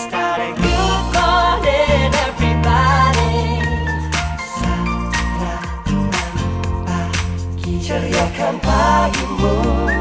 Start a good morning, everybody. Sarapan pagi, ceriakan pagimu.